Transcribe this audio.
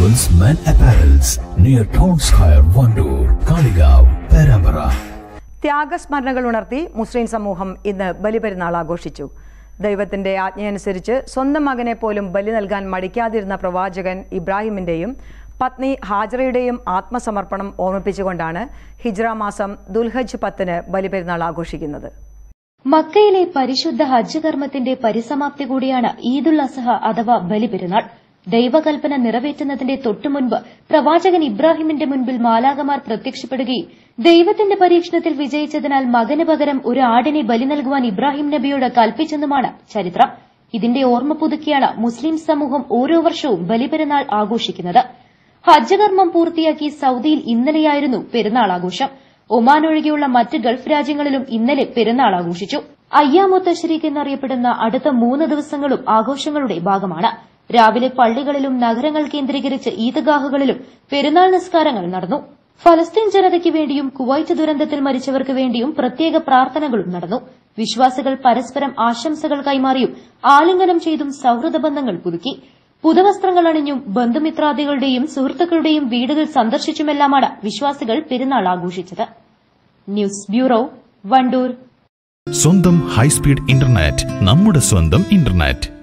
Marvels Men Apparels near Town Square, Vandoor, Kaligav, Perambara. ത്യാഗസ്മരണകൾ ഉണർത്തി മുസ്ലിം സമൂഹം ഇന്ന് ബലിപെരുന്നാൾ ആഘോഷിച്ചു. ദൈവത്തിന്റെ ആജ്ഞയനുസരിച്ച് സ്വന്തം മകനെ പോലും ബലി നൽകാൻ മടിക്കാതിരുന്ന പ്രവാചകൻ ഇബ്രാഹിമിന്റെയും പത്നി ഹാജറയുടെയും ആത്മസമർപ്പണം ഓർമ്മിപ്പിച്ചുകൊണ്ടാണ് ഹിജ്റ മാസം ദുൽഹജ്ജ് 10-ന് ബലിപെരുന്നാൾ ആഘോഷിക്കുന്നത്. മക്കയിലെ പരിശുദ്ധ ഹജ്ജ് കർമ്മത്തിന്റെ പരിസമാപ്തി കൂടിയാണ് ഈദുൽ അസ്ഹ അഥവാ ബലിപെരുന്നാൾ. ദൈവകൽപ്പന നിറവേറ്റുന്നതിന്റെ തൊട്ടുമുൻപ് പ്രവാചകൻ ഇബ്രാഹിമിന്റെ മുൻപിൽ മാലാഖമാർ പ്രത്യക്ഷപ്പെടുകയും ദൈവത്തിന്റെ പരീക്ഷണത്തിൽ വിജയിച്ചതിനാൽ മകന് പകരം ഒരു ആടിനെ ബലി നൽകുവാൻ ഇബ്രാഹിം നബിയോട് കൽപ്പിച്ചെന്നുമാണ് ചരിത്രം. ഇതിന്റെ ഓർമ്മ പുതുക്കിയാണ് മുസ്ലിം സമൂഹം ഓരോ വർഷവും ബലിപെരുന്നാൾ ആഘോഷിക്കുന്നത്. ഹജ്ജ് കർമ്മം പൂർത്തിയാക്കി സൌദിയിൽ ഇന്നലെയായിരുന്നു പെരുന്നാൾ ആഘോഷം. ഒമാൻ ഒഴികെയുള്ള മറ്റ് ഗൾഫ് രാജ്യങ്ങളിലും ഇന്നലെ പെരുന്നാൾ ആഘോഷിച്ചു. അയ്യാമു തശ്രീഖ് എന്നറിയപ്പെടുന്ന അടുത്ത 3 ദിവസങ്ങളും ആഘോഷങ്ങളുടെ ഭാഗമാണ്. രാവിലെ പള്ളികളിലും നഗരങ്ങൾ കേന്ദ്രീകരിച്ച് ഈദ്ഗാഹുകളിലും പെരുന്നാൾ നിസ്കാരങ്ങൾ നടന്നു. ഫലസ്തീൻ ജനതയ്ക്ക് വേണ്ടിയും കുവൈറ്റ് ദുരന്തത്തിൽ മരിച്ചവർക്ക് വേണ്ടിയും പ്രത്യേക പ്രാർത്ഥനകളും നടന്നു. വിശ്വാസികൾ പരസ്പരം ആശംസകൾ കൈമാറിയും ആലിംഗനം ചെയ്തും സൌഹൃദ ബന്ധങ്ങൾ പുതുക്കി. പുതുവസ്ത്രങ്ങൾ അണിഞ്ഞും ബന്ധുമിത്രാദികളുടെയും സുഹൃത്തുക്കളുടെയും വീടുകൾ സന്ദർശിച്ചുമെല്ലാമാണ് വിശ്വാസികൾ പെരുന്നാൾ ആഘോഷിച്ചത്. News bureau, Wandoor. സ്വന്തം ഹൈസ്പീഡ് ഇന്റർനെറ്റ്, നമ്മുടെ സ്വന്തം ഇന്റർനെറ്റ്.